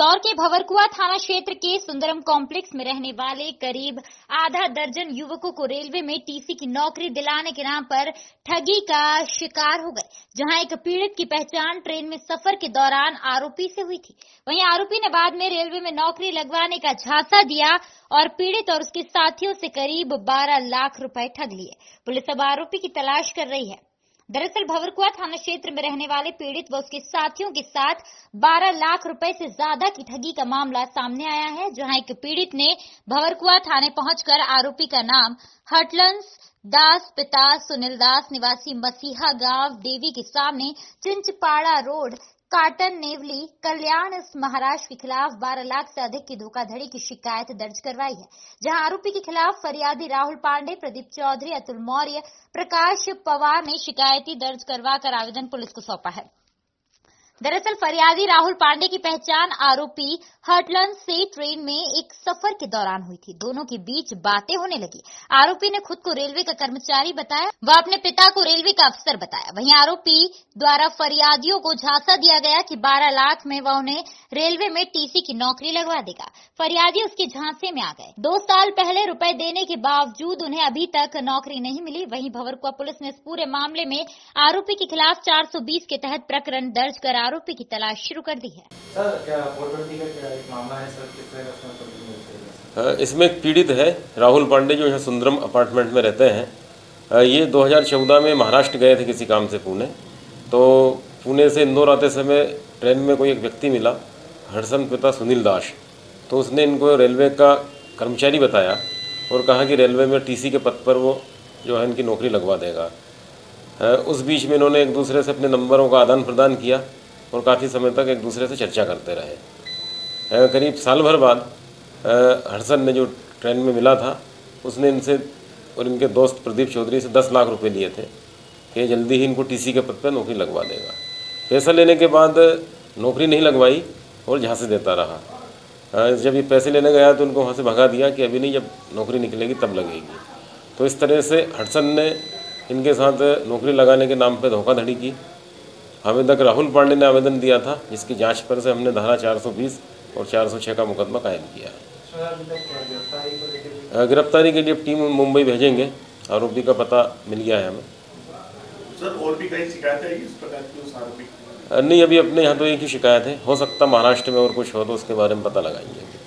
इंदौर के भंवरकुआ थाना क्षेत्र के सुंदरम कॉम्प्लेक्स में रहने वाले करीब आधा दर्जन युवकों को रेलवे में टीसी की नौकरी दिलाने के नाम पर ठगी का शिकार हो गए, जहां एक पीड़ित की पहचान ट्रेन में सफर के दौरान आरोपी से हुई थी। वहीं आरोपी ने बाद में रेलवे में नौकरी लगवाने का झांसा दिया और पीड़ित और उसके साथियों से करीब 12 लाख रुपए ठग लिए। पुलिस अब आरोपी की तलाश कर रही है। दरअसल भंवरकुआ थाना क्षेत्र में रहने वाले पीड़ित व उसके साथियों के साथ 12 लाख रुपए से ज्यादा की ठगी का मामला सामने आया है, जहां एक पीड़ित ने भंवरकुआ थाने पहुंचकर आरोपी का नाम हटलंस दास पिता सुनील दास निवासी मसीहा गांव देवी के सामने चिंचपाड़ा रोड काटन नेवली कल्याण महाराष्ट्र के खिलाफ 12 लाख से अधिक की धोखाधड़ी की शिकायत दर्ज करवाई है, जहां आरोपी के खिलाफ फरियादी राहुल पांडे, प्रदीप चौधरी, अतुल मौर्य, प्रकाश पवार ने शिकायती दर्ज करवाकर आवेदन पुलिस को सौंपा है। दरअसल फरियादी राहुल पांडे की पहचान आरोपी हटलंस से ट्रेन में एक सफर के दौरान हुई थी। दोनों के बीच बातें होने लगी। आरोपी ने खुद को रेलवे का कर्मचारी बताया व अपने पिता को रेलवे का अफसर बताया। वहीं आरोपी द्वारा फरियादियों को झांसा दिया गया कि 12 लाख में वह उन्हें रेलवे में टीसी की नौकरी लगवा देगा। फरियादी उसके झांसे में आ गए। 2 साल पहले रुपए देने के बावजूद उन्हें अभी तक नौकरी नहीं मिली। वहीं भंवरकुआ पुलिस ने इस पूरे मामले में आरोपी के खिलाफ 420 के तहत प्रकरण दर्ज कर आरोपी की तलाश शुरू कर दी है। सर, क्या का एक मामला है सर, किस तरह का इसमें एक पीड़ित है राहुल पांडे, जो यहाँ सुंदरम अपार्टमेंट में रहते हैं। ये 2014 में महाराष्ट्र गए थे किसी काम से पुणे। तो पुणे से इंदौर आते समय ट्रेन में कोई एक व्यक्ति मिला, हरसन पिता सुनील दास। तो उसने इनको रेलवे का कर्मचारी बताया और कहा कि रेलवे में टीसी के पद पर वो जो है इनकी नौकरी लगवा देगा। उस बीच में इन्होंने एक दूसरे से अपने नंबरों का आदान प्रदान किया और काफ़ी समय तक एक दूसरे से चर्चा करते रहे। करीब साल भर बाद हरसन ने जो ट्रेन में मिला था, उसने इनसे और इनके दोस्त प्रदीप चौधरी से 10 लाख रुपए लिए थे कि जल्दी ही इनको टीसी के पद पर नौकरी लगवा देगा। पैसा लेने के बाद नौकरी नहीं लगवाई और झांसे देता रहा। जब ये पैसे लेने गया तो उनको वहाँ से भगा दिया कि अभी नहीं, जब नौकरी निकलेगी तब लगेगी। तो इस तरह से हरसन ने इनके साथ नौकरी लगाने के नाम पर धोखाधड़ी की। आवेदक राहुल पांडे ने आवेदन दिया था, जिसकी जांच पर से हमने धारा 420 और 406 का मुकदमा कायम किया है। गिरफ्तारी के लिए टीम मुंबई भेजेंगे। आरोपी का पता मिल गया है हमें। सर, और भी कई शिकायत है इस प्रकार की उस आरोपी? नहीं, अभी अपने यहाँ तो एक ही शिकायत है। हो सकता महाराष्ट्र में और कुछ हो तो उसके बारे में पता लगाएंगे।